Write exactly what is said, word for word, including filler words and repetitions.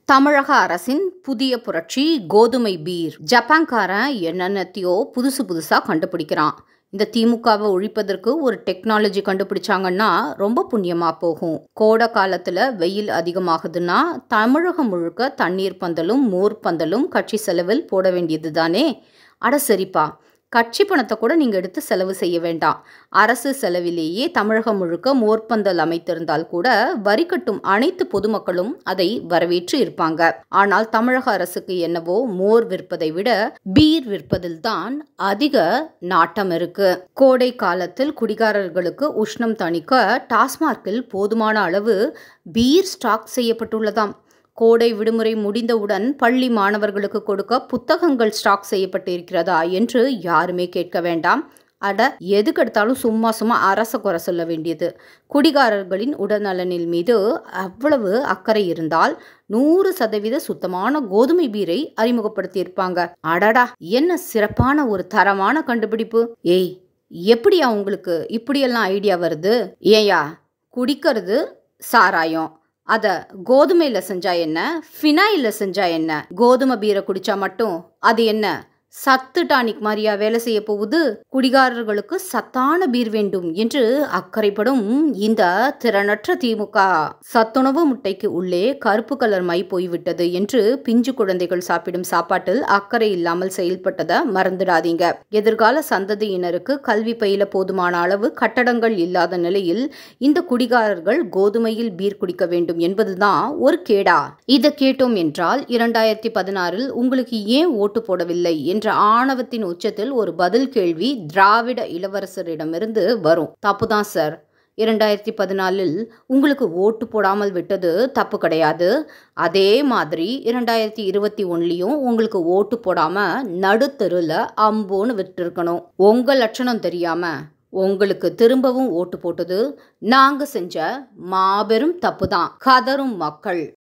தமிழக அரசின் புதிய புரட்சி கோதுமை பீர். ஜப்பான்காரன் என்னென்னத்தையோ புதுசு புதுசாக கண்டுபிடிக்கிறான். இந்த திமுகவை ஒழிப்பதற்கு ஒரு டெக்னாலஜி கண்டுபிடிச்சாங்கன்னா ரொம்ப புண்ணியமாக போகும். கோடை காலத்தில் வெயில் அதிகமாகுதுன்னா தமிழகம் முழுக்க தண்ணீர் பந்தலும் மோர் பந்தலும் கட்சி செலவில் போட வேண்டியது தானே. அட சரிப்பா, கட்சி பணத்தை கூட நீங்கள் எடுத்து செலவு செய்ய வேண்டாம். அரசு செலவிலேயே தமிழகம் முழுக்க மோர்பந்தல் அமைத்திருந்தால் கூட வரி கட்டும் அனைத்து பொதுமக்களும் அதை வரவேற்று இருப்பாங்க. ஆனால் தமிழக அரசுக்கு என்னவோ மோர் விற்பதை விட பீர் விற்பதில் தான் அதிக நாட்டம் இருக்கு. கோடை காலத்தில் குடிகாரர்களுக்கு உஷ்ணம் தணிக்க டாஸ்மார்க்கில் போதுமான அளவு பீர் ஸ்டாக் செய்யப்பட்டுள்ளதாம். கோடை விடுமுறை முடிந்தவுடன் பள்ளி மாணவர்களுக்கு கொடுக்க புத்தகங்கள் ஸ்டாக் செய்யப்பட்டு இருக்கிறதா என்று யாருமே கேட்க வேண்டாம். அட, எதுக்கெடுத்தாலும் சும்மா சும்மா அரச குறை சொல்ல வேண்டியது. குடிகாரர்களின் உடல்நலனில் மீது அவ்வளவு அக்கறை இருந்தால் நூறு சதவீத சுத்தமான கோதுமை பீரை அறிமுகப்படுத்தியிருப்பாங்க. அடடா, என்ன சிறப்பான ஒரு தரமான கண்டுபிடிப்பு. ஏய், எப்படியா உங்களுக்கு இப்படியெல்லாம் ஐடியா வருது? ஏயா, குடிக்கிறது சாராயம், அதை கோதுமையில் செஞ்சா என்ன, ஃபினாயில் செஞ்சா என்ன? கோதுமை பீரை குடிச்சா மட்டும் அது என்ன சத்து டானிக் மாதிரியா வேலை செய்ய போகுது? குடிகாரர்களுக்கு சத்தான பீர் வேண்டும் என்று அக்கறைப்படும் இந்த திறனற்ற திமுக சத்துணவு முட்டைக்கு உள்ளே கருப்பு கலர் மை போய்விட்டது என்று பிஞ்சு குழந்தைகள் சாப்பிடும் சாப்பாட்டில் அக்கறை இல்லாமல் செயல்பட்டதை மறந்துடாதீங்க. எதிர்கால சந்ததியினருக்கு கல்வி பயில போதுமான அளவு கட்டடங்கள் இல்லாத நிலையில் இந்த குடிகாரர்கள் கோதுமையில் பீர் குடிக்க வேண்டும் என்பதுதான் ஒரு கேடா. இதை கேட்டோம் என்றால் இரண்டாயிரத்தி பதினாறில் உங்களுக்கு ஏன் ஓட்டு போடவில்லை என்ற ஆணவத்தின் உச்சத்தில் ஒரு பதில் கேள்வி திராவிட இளவரசரிடமிருந்து வரும். தப்புதான் சார், இரண்டாயிரத்தி பதினாலில் உங்களுக்கு ஓட்டு போடாமல் விட்டது தப்பு கிடையாது. அதே மாதிரி இரண்டாயிரத்தி இருபத்தி ஒன்னுலையும் உங்களுக்கு ஓட்டு போடாம நடுத்தெருல அம்போன்னு விட்டுருக்கணும். உங்க லட்சணம் தெரியாம உங்களுக்கு திரும்பவும் ஓட்டு போட்டது நாங்க செஞ்ச மாபெரும் தப்பு தான். கதரும் மக்கள்.